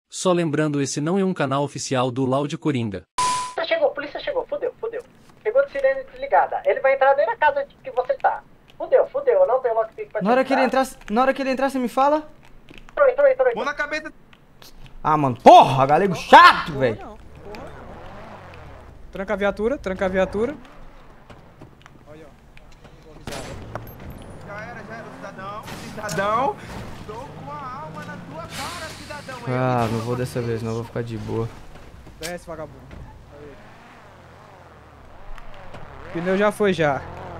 Só lembrando, esse não é um canal oficial do Loud Coringa. Polícia chegou, fudeu. Chegou de sirene desligada. Ele vai entrar dentro da casa que você tá. Fudeu, eu não tenho lockpick pra te Na hora que ele entrar. entrar, você me fala? Entrou. Mão na cabeça. Ah, mano, porra, galego chato, velho. Tranca a viatura. Olha, ó. Já era, cidadão. Tô com a alma na tua cara, cidadão. Ah, não vou dessa vez, não, vou ficar de boa. Desce, vagabundo. Aí. O pneu já foi, já.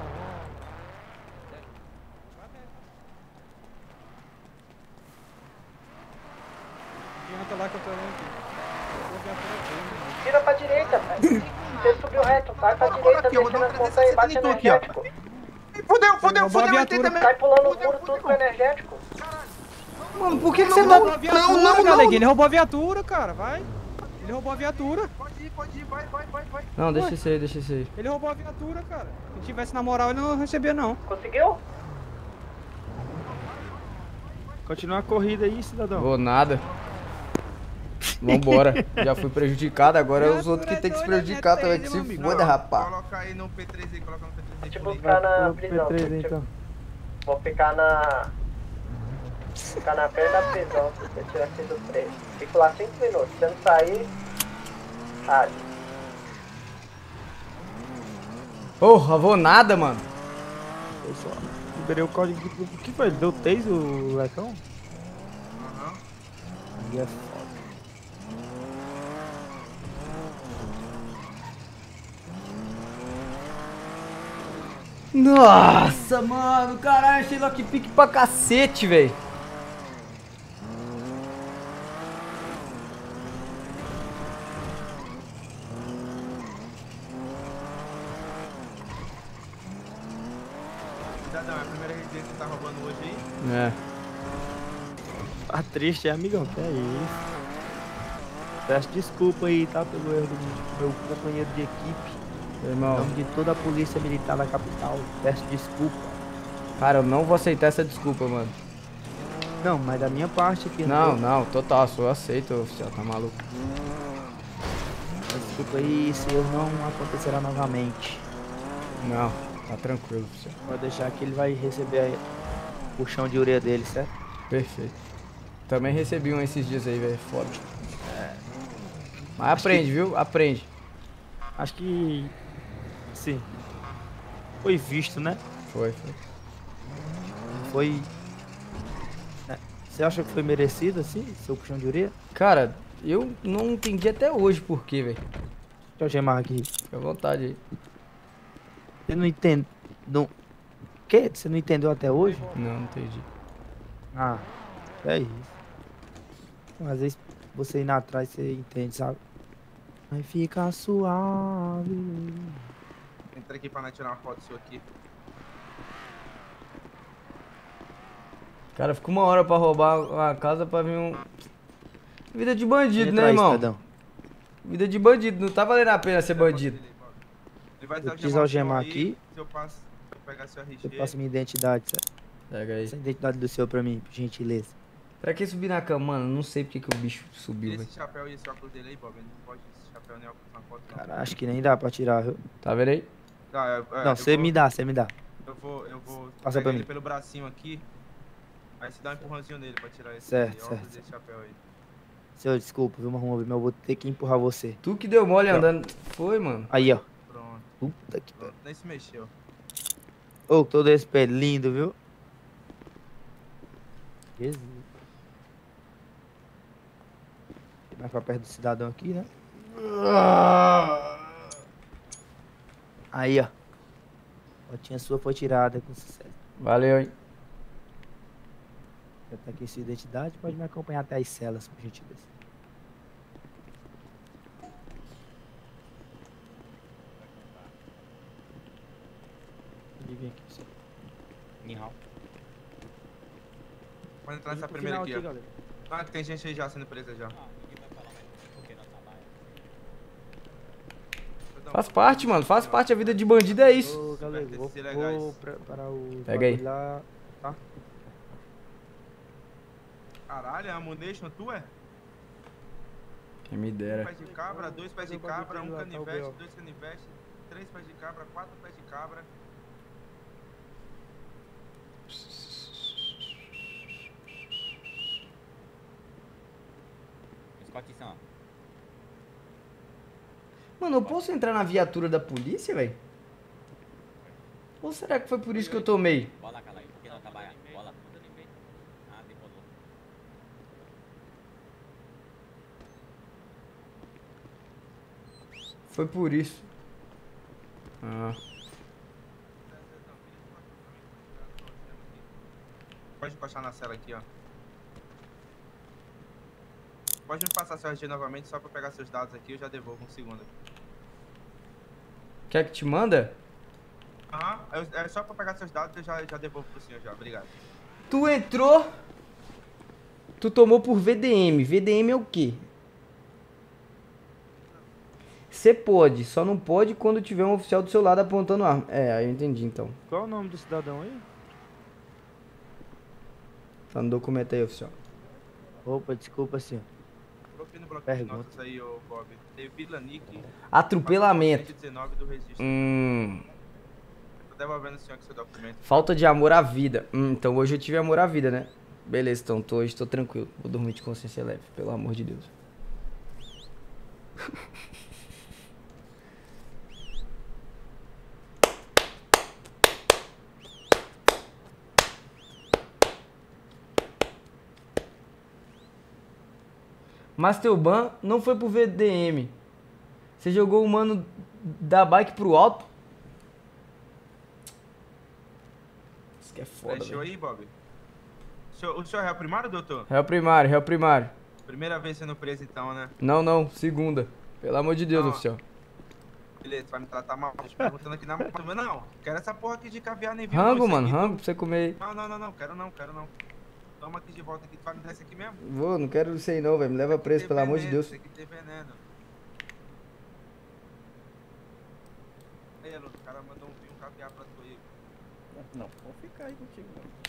Adianta lá que eu tô olhando aqui. Tira pra direita, velho. Você subiu reto, vai pra direita, aqui, eu vou descendo dar as montanhas, bate aqui, ó. energético. Fudeu, roubou a viatura. Sai pulando o muro tudo com energético. Mano, por que você tá... Não, Galeguinho, ele roubou a viatura, cara, vai. Ele roubou a viatura. Pode ir, vai. Não, deixa isso aí. Ele roubou a viatura, cara. Se tivesse na moral, ele não recebia, não. Conseguiu? Continuar a corrida aí, cidadão. Vou nada. Vambora. Já fui prejudicado, agora é os outros que tem que se prejudicar também, que se foda, rapaz. Coloca aí no P3 aí, coloca no P3 aí. Deixa eu buscar na prisão. P3 então. Vou ficar na frente da prisão, se você tirar aqui do preso. Fico lá 5 minutos, se eu não sair, rádio. Porra, vou nada, mano. Eu só liberei o código de... O que foi? Ele deu taser, o lecão? Aham. Aí é foda. Nossa, mano, caralho, achei lockpick pra cacete, velho. Cidadão, é a primeira residência que você tá roubando hoje aí? É. Tá triste, amigão, que é isso? Peço desculpa aí, tá, pelo erro do meu companheiro de equipe. Em Irmão, nome de toda a polícia militar da capital, peço desculpa. cara, eu não vou aceitar essa desculpa, mano. Não, mas da minha parte aqui... Não, total, só eu aceito, oficial, tá maluco. Desculpa aí, isso não acontecerá novamente. Não, tá tranquilo, oficial. Pode deixar que ele vai receber aí o puxão de orelha dele, certo? Perfeito. Também recebi um esses dias aí, velho, foda. Mas aprende, viu? Aprende. Acho que... Sim. Foi visto, né? Foi. Foi... Você acha que foi merecido, assim, seu puxão de orelha? Cara, eu não entendi até hoje por quê, velho. Deixa eu gemar aqui. Fica à vontade aí. Você não entende... Não... O quê? Você não entendeu até hoje? Não entendi. Ah, é isso. Às vezes você indo atrás, você entende, sabe? Vai ficar suave. Entra aqui pra nós tirar uma foto sua aqui. Cara, fica uma hora pra roubar a casa pra vir um... Vida de bandido, Entra né, aí, irmão? cidadão. Vida de bandido, não tá valendo a pena ser bandido. Ele vai Eu preciso algemar aqui. Se eu pegar seu RG. Eu passo minha identidade, certo? Pega aí. Essa identidade do seu pra mim, por gentileza. Pra que subir na cama, mano? Não sei porque que o bicho subiu, Tira velho. esse chapéu e esse óculos dele aí, Bob. Ele não pode esse chapéu nem óculos na foto, não. Cara, acho que nem dá pra tirar, viu? Tá vendo aí? Tá, Não, você me dá, você me dá. Eu vou Passa pegar pra ele mim. pelo bracinho aqui. Aí você dá um empurrãozinho nele pra tirar esse Certo, óculos certo. desse chapéu aí. Senhor, desculpa, viu, mas eu vou ter que empurrar você. Tu que deu mole Não. andando. Foi, mano. Aí, ó. Pronto. Puta que pariu. Nem se mexeu. Ô, todo esse pé lindo, viu? Jesus. Mais pra perto do cidadão aqui, né? Aí, ó. A fotinha sua foi tirada com sucesso. Valeu, hein? Já tá aqui sua identidade, pode me acompanhar até as celas, por gentileza. Pode vir aqui, senhor. Nihao. Pode entrar nessa primeira aqui, ó. Ah, que tem gente aí já sendo presa já. Faz parte, mano. Faz parte. A vida de bandido é isso. Ô, galera, vou preparar o... Pega aí. Lá, tá? Caralho, é a ammunition tua, é? Quem me dera. Pés de cabra, 2 pés de Eu bagulho cabra, dele 1 lá, tá o canivete, B.O. 2 canivetes, 3 pés de cabra, 4 pés de cabra. Escotição. Mano, eu posso entrar na viatura da polícia, velho? Ou será que foi por isso que eu tomei? Bola, cara aí. Por que não trabalha? Bola. Ah, decolou. Foi por isso. Ah. Pode encostar na cela aqui, ó. Pode me passar seu RG novamente só pra pegar seus dados aqui, eu já devolvo um segundo. Quer que te manda? Aham, é só pra pegar seus dados eu já devolvo pro senhor já, obrigado. Tu entrou. Tu tomou por VDM. VDM é o quê? Você pode, só não pode quando tiver um oficial do seu lado apontando arma. É, aí eu entendi então. Qual é o nome do cidadão aí? Tá no documento aí, oficial. Opa, desculpa, senhor. Coloquei no bloquinho de Pergunta. notas aí, ô Bob. Teve Vila Nick, Atropelamento. 119 do registro. Tô devolvendo o senhor aqui seu documento. Falta de amor à vida. Então hoje eu tive amor à vida, né? Beleza, então hoje tô tranquilo. Vou dormir de consciência leve, pelo amor de Deus. Masterban não foi pro VDM. Você jogou o mano da bike pro alto? Isso que é foda, Fechou velho. aí, Bob? O senhor é o primário, doutor? Réu primário, réu primário. Primeira vez sendo preso então, né? Não, não, segunda. Pelo amor de Deus, Não. oficial. Beleza, vai me tratar mal. Tô te perguntando aqui na mão. Não, quero essa porra aqui de caviar nem vinho. Rango, não, isso mano, aqui, rango pra você comer. Não, quero não. Toma aqui de volta aqui, tu vai me dar esse aqui mesmo? Vou, não quero isso aí não, velho. Me leva preso, pelo amor de Deus. Tem que ter veneno. Aí, Aluno, o cara mandou um vinho caviar pra tu aí. Não, vou ficar aí contigo.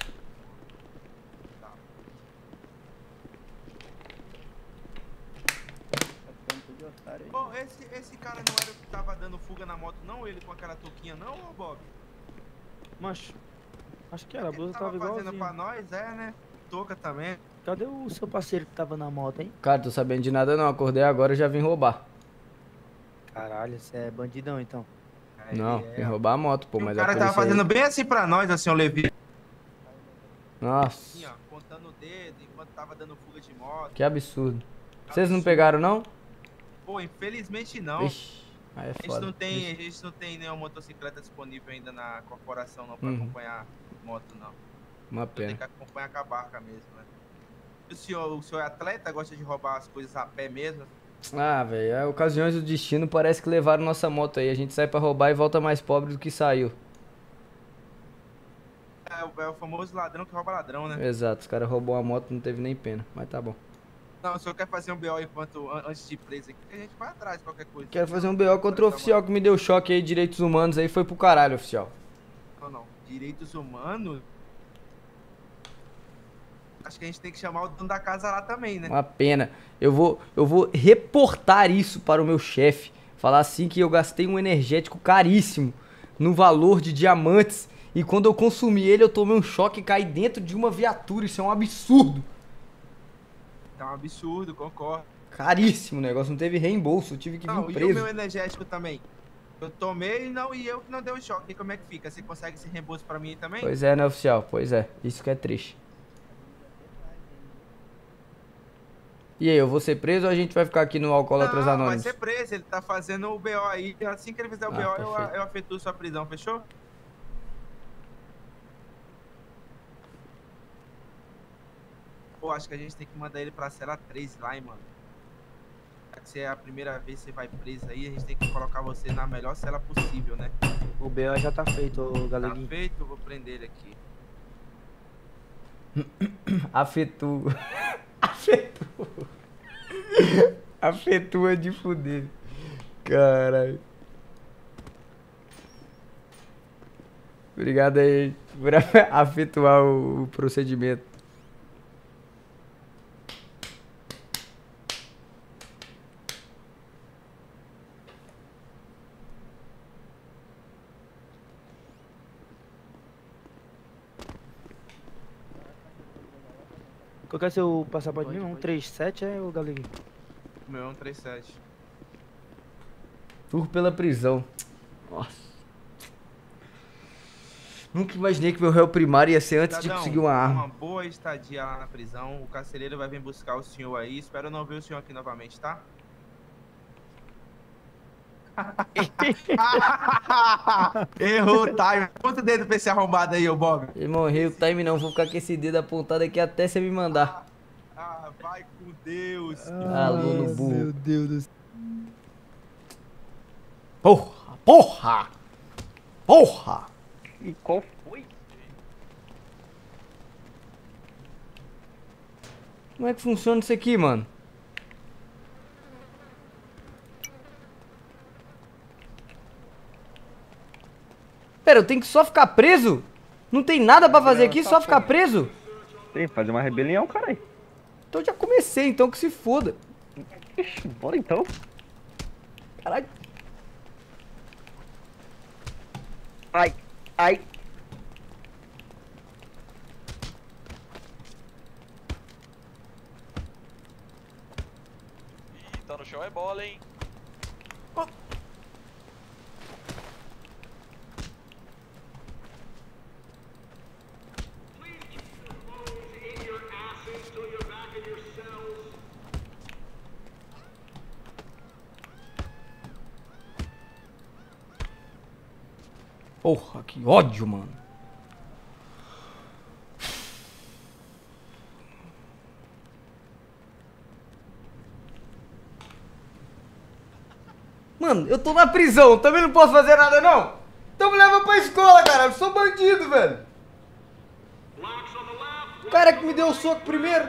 Tá. Ô, esse cara não era o que tava dando fuga na moto, não? Ele com aquela touquinha, não, ô Bob? Macho, acho que era, a Ele blusa tava tava fazendo pra igualzinha. nós, né? Touca também. Cadê o seu parceiro que tava na moto, hein? Cara, tô sabendo de nada não. Acordei agora e já vim roubar. Caralho, você é bandidão, então. Aí, Não, vim roubar a moto, pô, E mas o cara a tava polícia aí- fazendo bem assim pra nós, assim, o Levi. Nossa, Assim, ó, contando o dedo enquanto tava dando fuga de moto. que absurdo. Vocês não pegaram não? Pô, infelizmente não. Ixi, aí é A gente foda. não tem nenhuma motocicleta disponível ainda na corporação não pra Uhum. acompanhar moto não. Uma Tem pena. que acompanhar com a barca mesmo, né? E o senhor é atleta, gosta de roubar as coisas a pé mesmo? Ah, velho, é ocasiões do destino parece que levaram nossa moto aí. A gente sai pra roubar e volta mais pobre do que saiu. É o famoso ladrão que rouba ladrão, né? Exato, os caras roubou a moto, não teve nem pena. Mas tá bom. Não, o senhor quer fazer um BO antes de ir preso aqui, a gente vai atrás de qualquer coisa. Quero fazer um BO contra o oficial que me deu choque aí, direitos humanos aí, foi pro caralho, oficial. Não. Direitos humanos? Acho que a gente tem que chamar o dono da casa lá também, né? Uma pena. Eu vou reportar isso para o meu chefe. Falar assim que eu gastei um energético caríssimo no valor de diamantes. E quando eu consumi ele, eu tomei um choque e caí dentro de uma viatura. Isso é um absurdo. É um absurdo, concordo. Caríssimo o negócio. Não teve reembolso. Eu tive que vir Não, e o preso. meu energético também? Eu tomei e eu que não dei o choque. E como é que fica? Você consegue esse reembolso pra mim também? Pois é, né, oficial? Pois é. Isso que é triste. E aí, eu vou ser preso ou a gente vai ficar aqui no Alcoólatras Não, vai Anônimos? ser preso. Ele tá fazendo o BO aí. Assim que ele fizer o Ah, BO, perfeito. eu efetuo sua prisão, fechou? Pô, acho que a gente tem que mandar ele pra cela 3 lá, hein, mano. Já que você é a primeira vez que você vai preso aí, a gente tem que colocar você na melhor cela possível, né? O BO já tá feito, ô Tá galeguinho. feito, eu vou prender ele aqui. Afetua. Afetua. Afetua de fuder. Caralho. Obrigado aí por afetuar o procedimento. Qual que é seu passaporte mesmo? 137 é o Galeguinho? O meu é um 37. Furto pela prisão. Nossa. Nunca imaginei que meu réu primário ia ser antes de Cidadão, conseguir uma arma. uma boa estadia lá na prisão. O carcereiro vai vir buscar o senhor aí. Espero não ver o senhor aqui novamente, tá? Errou o time. Ponta o dedo pra esse arrombado aí, ô Bob. Irmão, errei o time não. Vou ficar com esse dedo apontado aqui até você me mandar. Ah, vai com Deus. Aluno burro. Meu Deus do céu. Porra! Porra! Porra! E qual foi? Como é que funciona isso aqui, mano? Pera, eu tenho que só ficar preso? Não tem nada pra fazer aqui, só ficar preso? Tem que fazer uma rebelião, caralho. Então já comecei, então que se foda. Ixi, bora então. Caralho. Ai, ai. Ih, tá no chão é bola, hein? Porra, que ódio, mano. Mano, eu tô na prisão, também não posso fazer nada, não? Então me leva pra escola, cara. Eu sou bandido, velho. O cara que me deu o soco primeiro.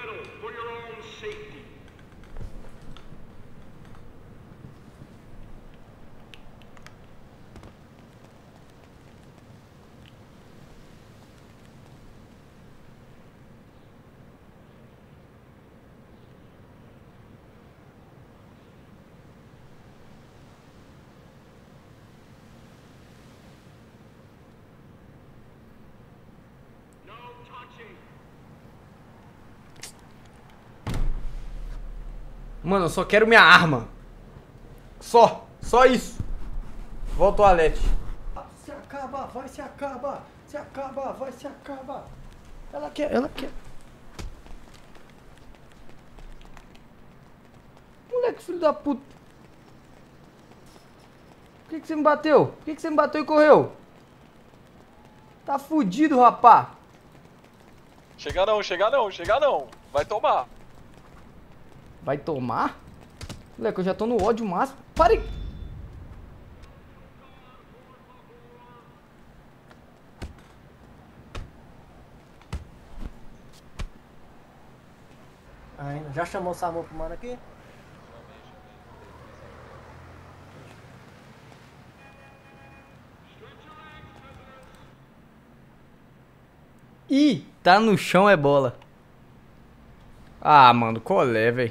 Mano, eu só quero minha arma. Só isso. Vou ao toalete. Se acaba, vai se acaba. Se acaba, vai se acaba. Ela quer. Moleque, filho da puta. Por que você me bateu? Por que você me bateu e correu? Tá fudido, rapá. Chegar não, chegar não, chegar não. Vai tomar. Vai tomar? Moleque, eu já tô no ódio máximo. Pare! Ainda. Já chamou o SAMU pro mano aqui? Ih, tá no chão é bola. Ah, mano, colé, velho.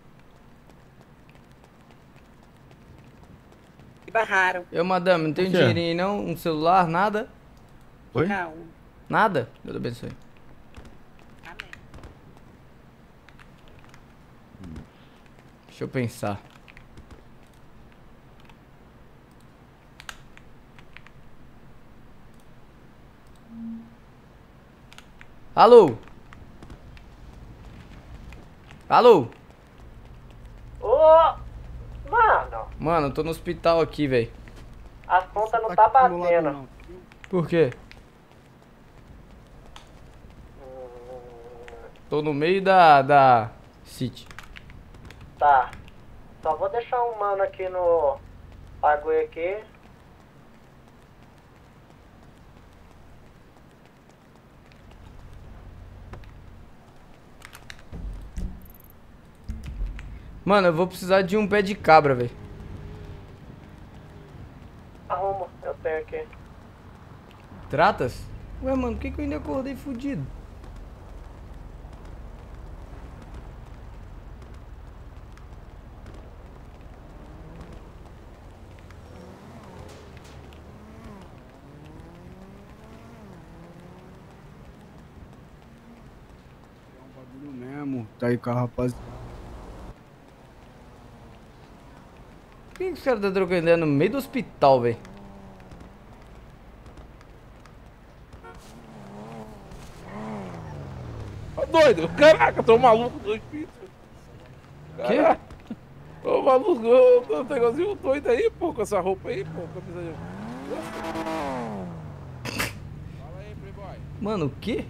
Barraram. Eu, madame, não tem O quê? dinheirinho aí não? Um celular, nada? Oi? Não. Nada? Deus abençoe. Amém. Deixa eu pensar. Alô? Alô? Ô! Mano, Mano, eu tô no hospital aqui, velho. as contas não tá batendo. Por quê? Tô no meio da City. Tá. Só vou deixar um mano aqui no bagulho aqui. Mano, eu vou precisar de um pé de cabra, velho. Arrumo, eu tenho aqui. Tratas? Ué, mano, por que eu ainda acordei fudido? Tá aí com a rapaz. Por que os caras tá trocando ideia no meio do hospital, velho? Tá doido? Caraca, tô maluco do espírito. Quê? Ô maluco, eu tô um negocinho doido aí, pô, com essa roupa aí, pô. Camisa de... Fala aí, Playboy. Mano, o quê?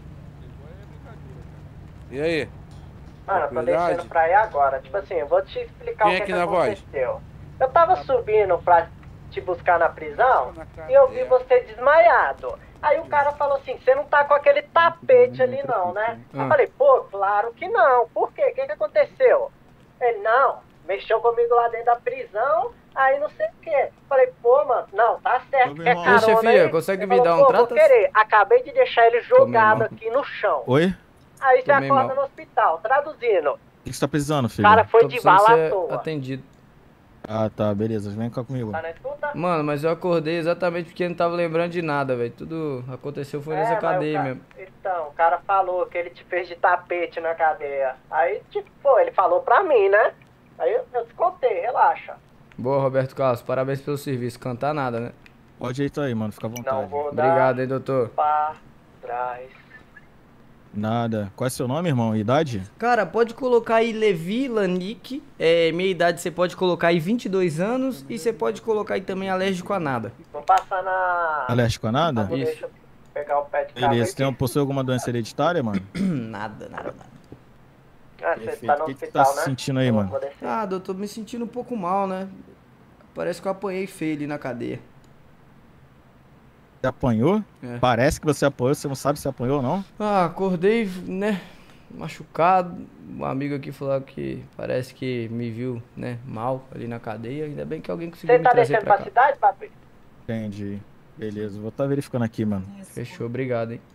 E aí? Mano, eu tô Tranquilidade? descendo pra ir agora. Tipo assim, eu vou te explicar Quem o é que, que que na voz? aconteceu. Eu tava subindo pra te buscar na prisão e eu vi você desmaiado. Aí o cara falou assim, você não tá com aquele tapete ali não, né? Eu falei, pô, claro que não. Por quê? O que que aconteceu? Ele, não, mexeu comigo lá dentro da prisão, aí não sei o quê. Falei, pô, mano, não, tá certo, quer Ô, carona chefia, aí? consegue Ele me dar falou, um pô, vou trato? querer. Acabei de deixar ele jogado mal. aqui no chão. Oi? Aí você Tomei acorda mal. no hospital, traduzindo. O que você tá precisando, O filho? cara foi Tô de precisando bala à ser toa. atendido. Ah, tá, beleza. Vem cá comigo. Tá na escuta? Mano, mas eu acordei exatamente porque eu não tava lembrando de nada, velho. Tudo aconteceu foi nessa mas cadeia o cara- mesmo. Então, o cara falou que ele te fez de tapete na cadeia. Aí, tipo, pô, ele falou pra mim, né? Aí eu te contei, relaxa. Boa, Roberto Carlos. Parabéns pelo serviço. Cantar nada, né? Pode ir aí, mano. Fica à vontade. Não vou Obrigado, dar hein, doutor. pra trás. Nada. Qual é seu nome, irmão? Idade? Cara, pode colocar aí Levi Lanik. Minha idade você pode colocar aí 22 anos. E você pode colocar aí também alérgico a nada. Vou passar na... Alérgico a nada? Deixa eu pegar o pé de carro Beleza. aqui. Possui alguma doença hereditária, mano? Nada. Ah, você Perfeito. tá no O que que hospital, tá se né? sentindo aí, mano? Vou descer. Ah, doutor, me sentindo um pouco mal, né? Parece que eu apanhei feio ali na cadeia. Você apanhou? É. Parece que você apanhou. Você não sabe se apanhou ou não? Ah, acordei, né? Machucado. Um amigo aqui falou que parece que me viu, né? Mal ali na cadeia. Ainda bem que alguém conseguiu Você me tá trazer descendo pra pra cá. cidade, papi? Entendi. Beleza. Vou estar verificando aqui, mano. Fechou, obrigado, hein?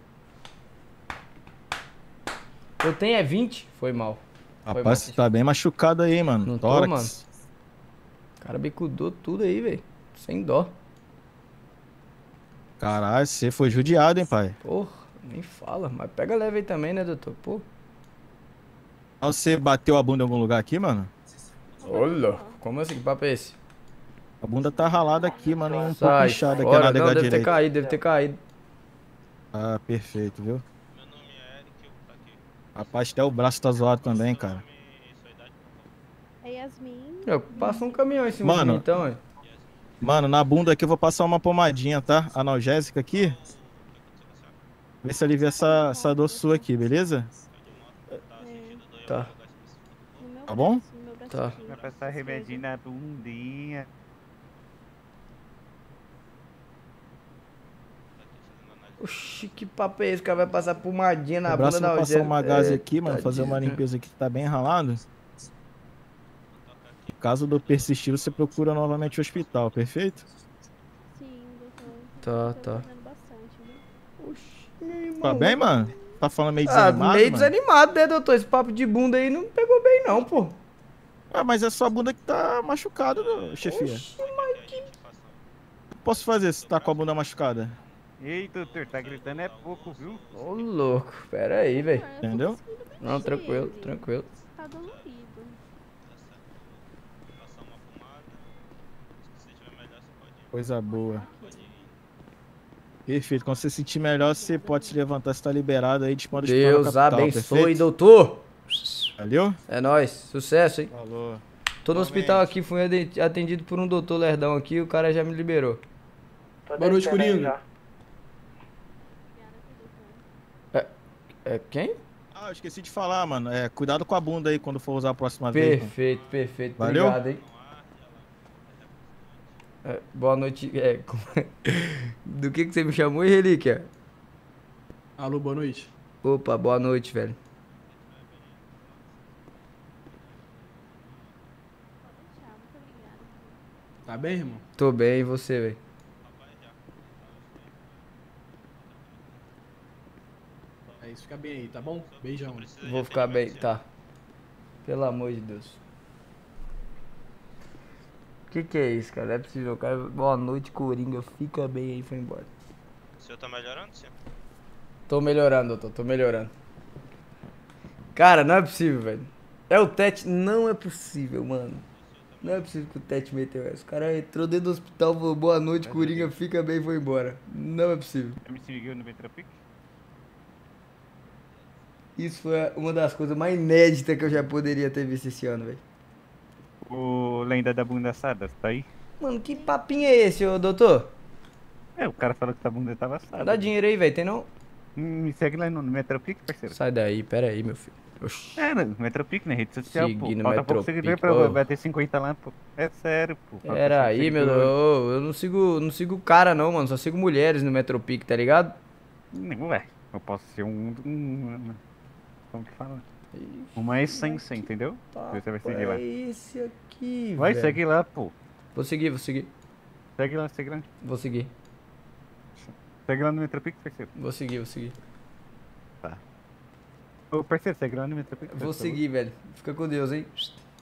Eu tenho é 20? Foi mal. Foi mal. Rapaz, você tá bem machucado aí, hein, mano. Não tô, Tórax. mano. O cara bicudou tudo aí, velho. Sem dó. Caralho, você foi judiado, hein, pai? Porra, nem fala. Mas pega leve aí também, né, doutor? Pô. Você bateu a bunda em algum lugar aqui, mano? Olha, como assim? Que papo é esse? A bunda tá ralada aqui, mano, e um pouco Sai inchada aqui fora. na Não, nádega deve ter direita. caído, deve ter caído. Ah, perfeito, viu? Rapaz, até o braço tá zoado também, cara. É Yasmin. Passa um caminhão em cima de Mano. mim, então, hein? Mano, na bunda aqui eu vou passar uma pomadinha, tá? Analgésica aqui. Vê se alivia essa dor sua aqui, beleza? Tá. Tá bom? Tá. Vai passar remedinho na bundinha. Oxi, que papo é esse? O cara vai passar pomadinha na O braço bunda eu da vou passar algema. uma gase aqui, mano, fazer uma tadinho. limpeza aqui que tá bem ralado. Caso do persistir, você procura novamente o hospital, perfeito? Sim, doutor. Tá, Tô tá. fazendo bastante, viu? Oxi, Tá bem, mano? Tá falando meio Ah, desanimado, meio mano? desanimado, né, doutor? Esse papo de bunda aí não pegou bem, não, pô. Ah, mas é sua bunda que tá machucada, chefia. Oxi, mas que... O que posso fazer se tá com a bunda machucada? Ei, doutor, tá gritando é pouco, viu? Ô, louco. Pera aí, velho. Entendeu? Não, tranquilo, tranquilo. Tá dolorido. Coisa boa. Perfeito. Quando você se sentir melhor, você pode se levantar, você tá liberado aí, dispõe do hospital na Deus capital, abençoe, perfeito? doutor. Valeu? É nóis. Sucesso, hein? Falou. Tô no hospital aqui, fui atendido por um doutor lerdão aqui, o cara já me liberou. Boa noite, Coringa. É quem? Ah, eu esqueci de falar, mano. Cuidado com a bunda aí quando for usar a próxima vez. mano. Perfeito, perfeito. Valeu? Obrigado, hein? Boa noite. Do que você me chamou, hein, Relíquia? Alô, boa noite. Opa, boa noite, velho. Tá bem, irmão? Tô bem, e você, velho? É isso, fica bem aí, tá bom? Beijão. Vou ficar bem, tá. Pelo amor de Deus. Que é isso, cara? Não é possível, cara. Boa noite, Coringa. Fica bem aí, foi embora. O senhor tá melhorando, senhor? Tô melhorando, doutor, tô melhorando. Cara, não é possível, velho. É o Tete, não é possível, mano. Não é possível que o Tete meteu essa. O cara entrou dentro do hospital, falou boa noite, Coringa, fica bem e foi embora. Não é possível. Me seguiu no Metropic? Isso foi uma das coisas mais inéditas que eu já poderia ter visto esse ano, velho. O Lenda da Bunda Assada, tá aí? Mano, que papinho é esse, ô doutor? É, o cara falou que a bunda tava assada. Dá dinheiro aí, velho, tem não? Me segue lá no Metropic, parceiro. Sai daí, pera aí, meu filho. Oxi. É, no Metropic, na rede social, pô. Seguir no Falta pouco Metropic, seguidor pra ô. bater 50 lá, pô. É sério, pô. Falta Pera 5 aí, meu seguidores. Deus. Eu não sigo cara não, mano. Só sigo mulheres no Metropic, tá ligado? Ué, eu posso ser como que fala? Uma essência, entendeu? Você vai seguir lá. É esse aqui, Vai, velho. segue lá, pô. Vou seguir. Segue lá, segue lá. Vou seguir. Segue lá no Metropic, parceiro. Vou seguir. Tá. Ô, parceiro, segue lá no Metropic. Vou seguir, velho. Fica com Deus, hein?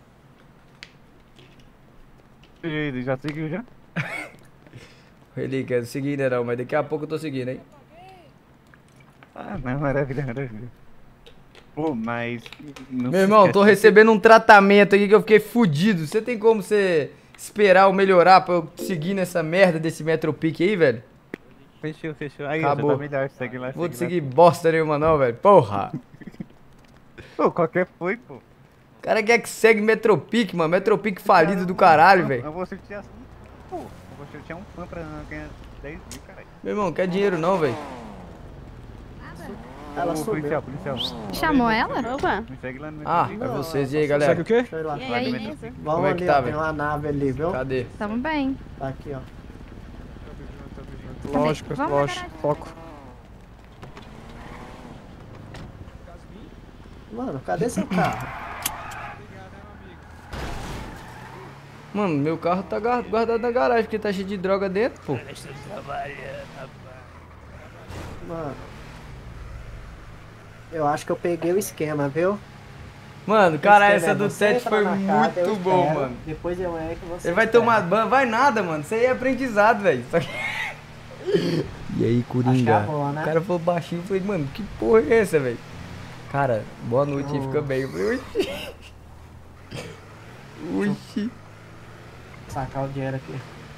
Ele já seguiu, já? Ele quer seguir, né, não, mas daqui a pouco eu tô seguindo, hein? Ah, não, maravilha. Pô, mas... Meu irmão, tô recebendo um tratamento aqui que eu fiquei fudido. Você tem como você esperar eu melhorar pra eu seguir nessa merda desse Metropic aí, velho? Fechou. Aí, Acabou. já tá melhor, segue lá. Vou te segue seguir bosta nenhuma não, velho. Porra. Pô, qualquer foi, pô. O cara quer que segue Metropic, mano. Metropic falido do caralho, velho. Eu vou sortear, pô, eu vou sortear um fã pra ganhar 10 mil, caralho. Meu irmão, não quer dinheiro não, velho. Ela sumiu. Policial. Chamou ela? Opa. Me segue lá no Ah, Metropic. é vocês. E aí, galera? Segue o quê? Deixa eu ir lá. E aí? Vamos Como é que ali, tá, ó, tem velho? uma nave ali, viu? Cadê? Tamo bem. Tá aqui, ó. Lógico, Vamos, lógico. caralho. Foco. Mano, cadê seu carro? Mano, meu carro tá guardado na garagem, porque tá cheio de droga dentro, pô. Mano. Eu acho que eu peguei o esquema, viu? Mano, cara, O essa esquema é do você Tete entra foi na casa, eu muito bom, espero, mano. Depois eu entro e você Ele vai espera. tomar banho, vai nada, mano. Isso aí é aprendizado, velho. Só que... E aí, Coringa? Acho que é boa, né? O cara falou baixinho, eu falei, mano, que porra é essa, velho? Cara, boa noite aí, fica bem. Eu falei, oxi. Oxi. Sacar o dinheiro aqui.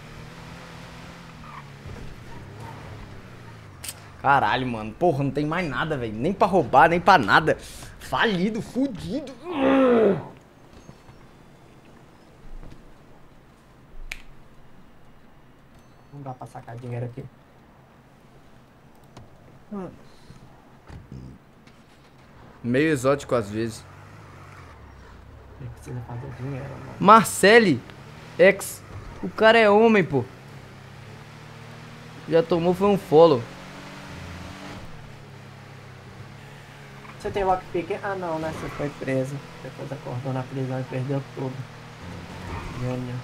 Caralho, mano. Porra, não tem mais nada, velho. Nem pra roubar, nem pra nada. Falido, fudido. Não dá pra sacar dinheiro aqui. Meio exótico às vezes. Precisa fazer dinheiro, mano. Marcele X. O cara é homem, pô. Já tomou, foi um follow. Você tem lockpick? Ah, não, né? Você foi preso. Depois acordou na prisão e perdeu tudo. Gênio.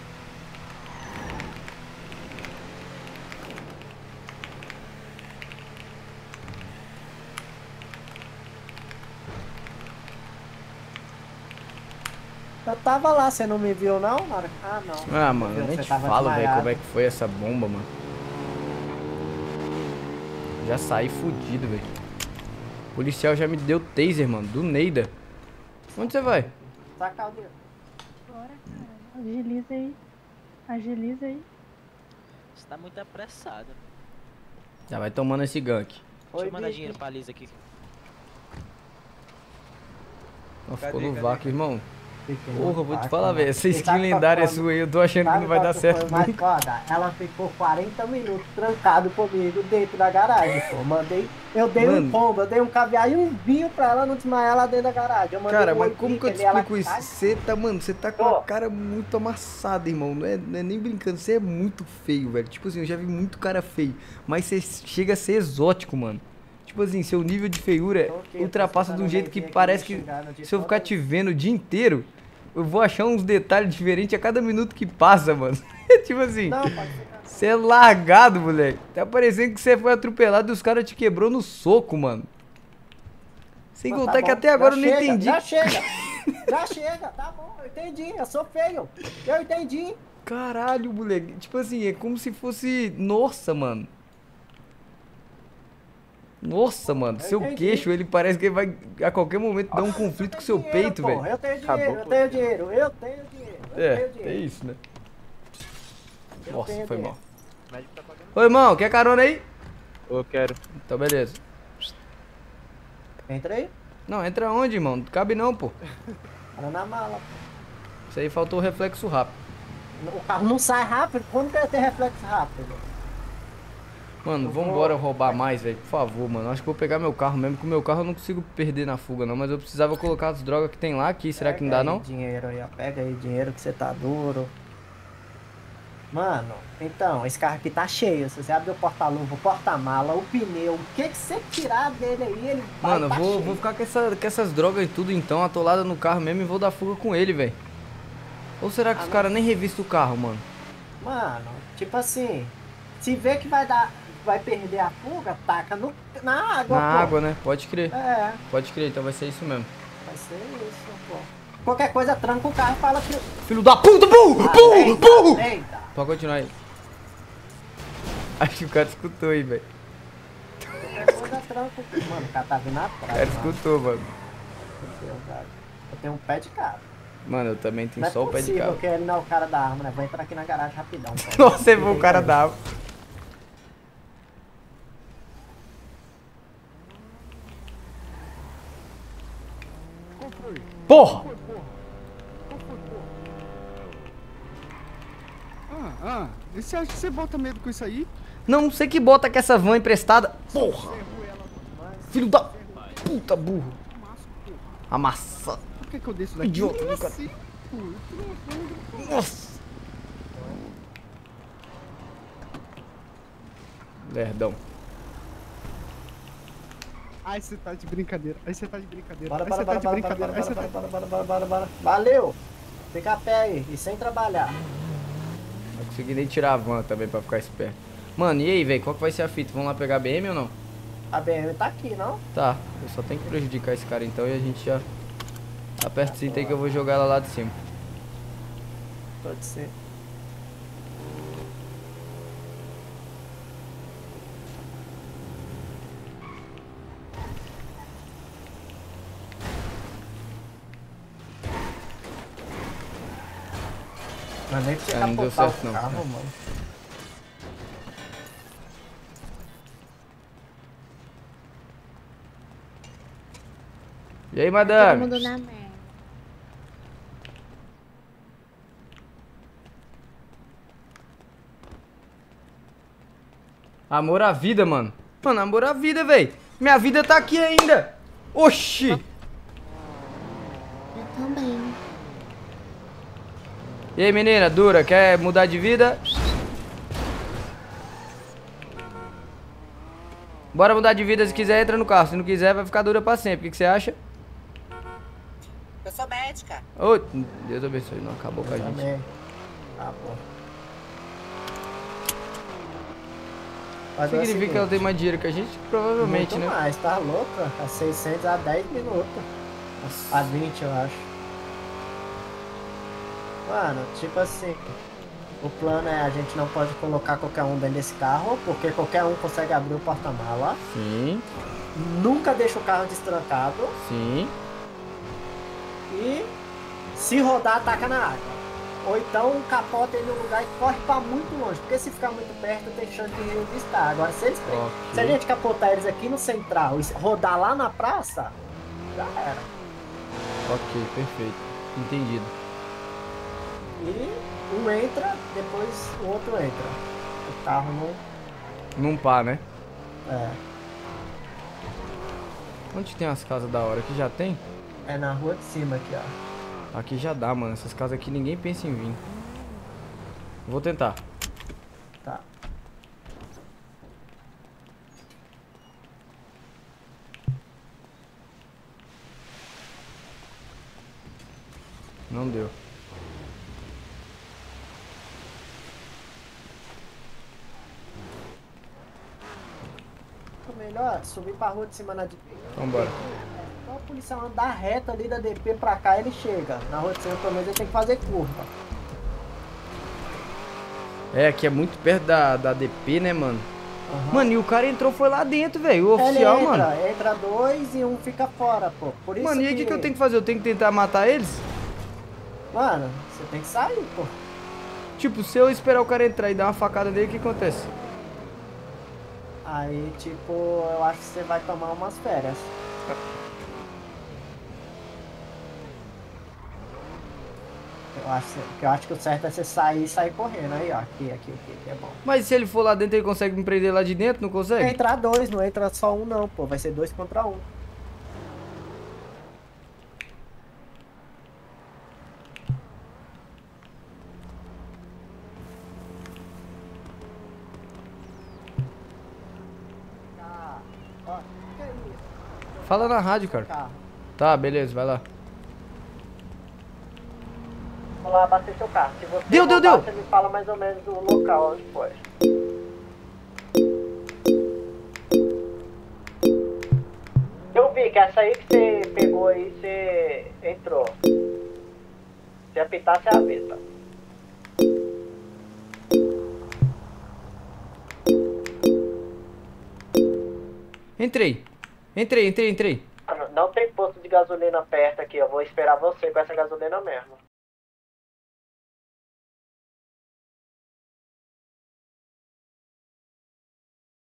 Eu tava lá, você não me viu não? Na hora- Ah, não. Ah, mano, eu nem Você te tava falo, velho, desmaiado. como é que foi essa bomba, mano. Já saí fudido, velho. O policial já me deu taser, mano, do Neida. Onde você vai? Sacar o dinheiro. Bora, cara. Agiliza aí. Agiliza aí. Você tá muito apressado. Já vai tomando esse gank. Deixa eu mandar dinheiro pra Lisa aqui. Ó, ficou no vácuo, irmão. Fiquei Porra, no vou te vácuo, falar, mano. velho. Essa E skin sabe qual lendária foi- sua aí, eu tô achando que sabe não vai qual dar que certo foi o mais nunca. foda? Ela ficou 40 minutos trancado comigo dentro da garagem, pô. Eu dei Mano. um pombo, eu dei um caviar e um vinho pra ela não desmaiar lá dentro da garagem. Eu mandei Cara, um mas oi como que eu te pique ali, ela explico isso? cai. Você tá, mano, você tá com a cara muito amassada, irmão. Não é nem brincando, você é muito feio, velho. Tipo assim, eu já vi muito cara feio. Mas você chega a ser exótico, mano. Tipo assim, seu nível de feiura ultrapassa de um jeito que parece que se eu ficar te vendo o dia inteiro, eu vou achar uns detalhes diferentes a cada minuto que passa, mano. Tipo assim, Não, pode ficar. você é largado, moleque. Tá parecendo que você foi atropelado e os caras te quebrou no soco, mano. Sem Mas contar tá que bom, até agora eu já não chega, entendi. Já chega, já chega, tá bom, eu entendi, eu sou feio. Eu entendi. Caralho, moleque. Tipo assim, é como se fosse. Nossa, mano. Nossa, mano, seu queixo, ele parece que ele vai a qualquer momento dar um conflito com seu peito, velho. Eu tenho dinheiro, eu tenho dinheiro, eu tenho dinheiro. É isso, né? Nossa, foi mal. Ô, irmão, quer carona aí? Eu quero. Então, beleza. Entra aí. Não, entra onde, irmão? Não cabe não, pô. Para na mala. Isso aí faltou reflexo rápido. O carro não sai rápido? Como que vai ter reflexo rápido? Mano, vambora roubar mais, velho. Por favor, mano. Acho que vou pegar meu carro mesmo, porque o meu carro eu não consigo perder na fuga, não. Mas eu precisava colocar as drogas que tem lá aqui. Será que não dá, não? Dinheiro aí, ó. Pega aí dinheiro que você tá duro. Mano, então, esse carro aqui tá cheio. Se você abrir o porta-luva, o porta-mala, o pneu, o que você tirar dele aí, ele vai. Mano, eu vou ficar com essas drogas e tudo então, atolada no carro mesmo e vou dar fuga com ele, velho. Ou será que os caras nem revistam o carro, mano? Mano, tipo assim, se vê que vai perder a fuga, taca na água, Na água, né? Pode crer. É. Pode crer, então vai ser isso mesmo. Vai ser isso, pô. Qualquer coisa, tranca o carro e fala que... Filho da puta, burro! Burro! Burro! Eita. Pode continuar aí. Acho que o cara escutou aí, velho. Qualquer coisa, tranca o... Mano, o cara tá vindo atrás. O cara escutou, mano. Meu Deus, cara. Eu tenho um pé de cara. Mano, eu também tenho Não só o pé de carro. porque ele não é o cara da arma, né? Vou entrar aqui na garagem rapidão. Nossa, você viu o cara da arma. Porra! E você acha que você bota medo com isso aí? Não sei que bota com essa van emprestada. Porra! Filho da puta, burro. Amassa. Por que eu desço daqui? Idiota do cara. Nossa! Lerdão. Ai, você tá de brincadeira. Aí você tá de brincadeira. Bora, Aí bora, você tá bora, de bora, brincadeira. bora, Aí você bora, tá... bora, bora, bora, bora. Valeu! Fica a pé aí e sem trabalhar. Não consegui nem tirar a van também pra ficar esperto. Mano, e aí, velho? Qual que vai ser a fita? Vamos lá pegar a BM ou não? A BM tá aqui, não? Tá, eu só tenho que prejudicar esse cara então e a gente já aperta o cinto aí que eu vou jogar ela lá de cima. Pode ser. Mas nem precisa não deu capotar certo o não. carro, mano. E aí, madame? Todo mundo na merda. Amor à vida, mano. Mano, amor à vida, velho. Minha vida tá aqui ainda. Oxi. Eu também. E aí, menina, dura, quer mudar de vida? Bora mudar de vida, se quiser entra no carro. Se não quiser, vai ficar dura pra sempre. O que você acha? Eu sou médica. Ô, Deus abençoe, não acabou com a gente. Também. Ah, pô. Mas é o Significa que ela seguinte, tem mais dinheiro que a gente? Provavelmente, muito né? mais, tá louca? A 600 a 10 minutos. A 20, eu acho. Mano, tipo assim, o plano é a gente não pode colocar qualquer um dentro desse carro, porque qualquer um consegue abrir o porta-mala. Sim. Nunca deixa o carro destrancado. Sim. E se rodar, ataca na água. Ou então capota ele no lugar e corre pra muito longe, porque se ficar muito perto tem chance de revistar. Agora se eles se a gente capotar eles aqui no central e rodar lá na praça, já era. Ok, perfeito. Entendido. E um entra, depois o outro entra. O carro não... Num pá, né? É. Onde tem as casas da hora? Aqui já tem? É na rua de cima aqui, ó. Aqui já dá, mano. Essas casas aqui ninguém pensa em vir. Vou tentar. Tá. Não deu. Melhor subir pra rua de cima na DP. Vambora. Então o policial andar reto ali da DP pra cá, ele chega. Na rua de cima, pelo menos, ele tem que fazer curva. É, aqui é muito perto da DP, né, mano? Mano, e o cara entrou, foi lá dentro, velho. O oficial, Ele entra, mano. entra 2 e um fica fora, pô. Por isso Mano, e aí o que eu tenho que fazer? Eu tenho que tentar matar eles? Mano, você tem que sair, pô. Tipo, se eu esperar o cara entrar e dar uma facada nele, o que acontece? Aí, tipo, eu acho que você vai tomar umas férias. Eu acho que o certo é você sair e sair correndo. Aí, ó, aqui, é bom. Mas se ele for lá dentro, ele consegue me prender lá de dentro? Não consegue? Entrar 2, não entra só um não, pô. Vai ser 2 contra 1. Fala na rádio, cara. Tá, beleza, vai lá. Vou lá abastecer seu carro. Se você Deu. você me fala mais ou menos o local onde foi. Eu vi que essa aí que você pegou aí, você entrou. Se apitar, você avisa. Entrei. Não tem posto de gasolina perto aqui, eu vou esperar você com essa gasolina mesmo.